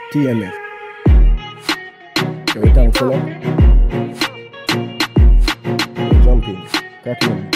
TMF. Every time full up. Jump in. Crack in.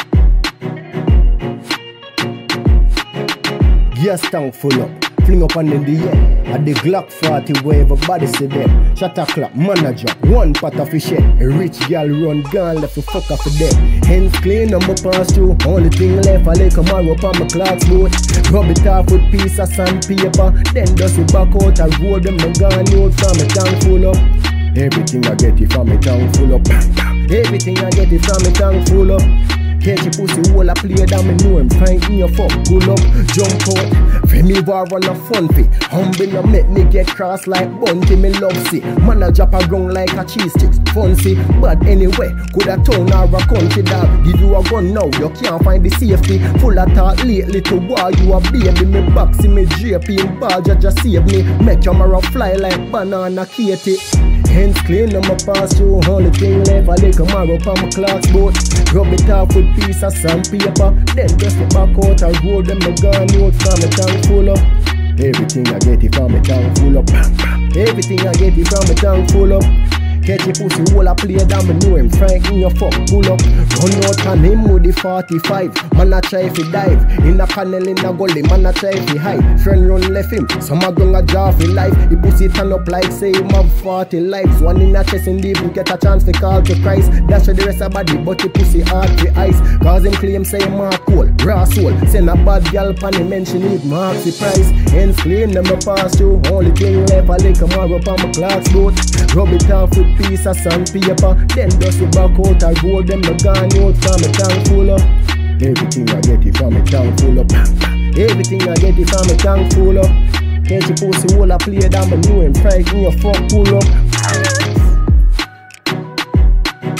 Gas tank full up. Fling up and in the air. At the Glock 40 where everybody say them. Shut a clap, manager, one pot of fish head. A rich girl run gun left to fuck off the dead. Hands clean, I'm pass through. Only thing left, I lay come up on my clocks boat. Rub it off with piece of sandpaper. Then dust it back out, I roll them my gun out from my tank full up. Everything I get it from my tank full up. Everything I get it from my tank full up. Catch your pussy hole a play down me know him. Find me a fuck, pull up, jump out. Feel me war on a fun fit. Humble no make me get cross like Bunty, me love see. Man a drop a ground like a cheese sticks, fun see. But anyway, could a town or a country dog. Give you a gun now, you can't find the safety. Full of talk lately to war you a baby. Me boxy, me JP in bar just save me. Make your marrow fly like banana Katie. Hands clean, I'ma pass through. Only thing left, I lick a marrow on my clocks boat. Rub it off with piece of sandpaper. Then dust it back out, I roll them the gun out from my tank full up. Everything I get it from my tank full up. Everything I get it from my tank full up. Catch your pussy hole a play down, me know him. Frank in your fuck, pull up. Run out on him with the 45. Man a try fi dive. In the panel in the gully, man a try fi hide. Friend run left him, some a gun a draw fi life. The pussy turn up like say him have 40 lives. One in a chest in deep, you get a chance to call to Christ. Dash the rest of body, but the pussy hard fi ice. Cause him claim say him a cool, raw soul. Send a bad girl pan him mention it, mark the price. Hands clean, them a pass through. Only thing left, I lick a marrow on my clocks boat. Rub it off with piece of sandpaper. Then dust it back out, I roll them the gun out from my tank full up. Everything I get it from my tank full up. Everything I get it from my tank full up. Catch your pussy hole a play down, but know him. Frank in your fuck pull up.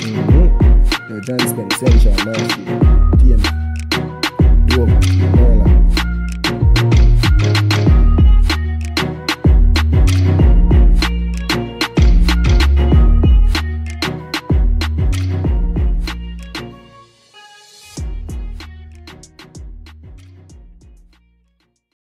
Your John Spence, Central, Mercy, TM, Dover, Maryland.